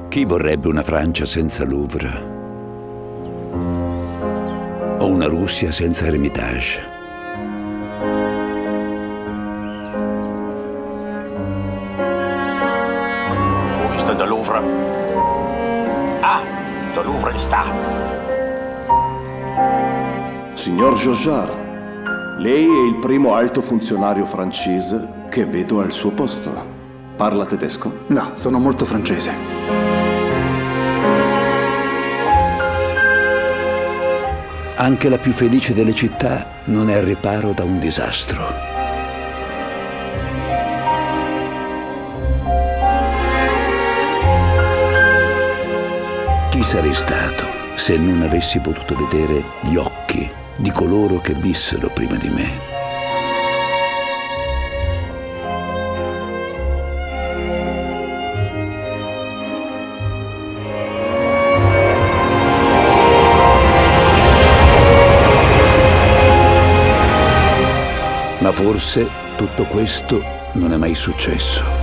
Chi vorrebbe una Francia senza Louvre? O una Russia senza Ermitage? Wo ist denn der Louvre? Ah, der Louvre ist da. Signor Jojard, lei è il primo alto funzionario francese che vedo al suo posto. Parla tedesco? No, sono molto francese. Anche la più felice delle città non è al riparo da un disastro. Chi sarei stato se non avessi potuto vedere gli occhi di coloro che vissero prima di me? Ma forse tutto questo non è mai successo.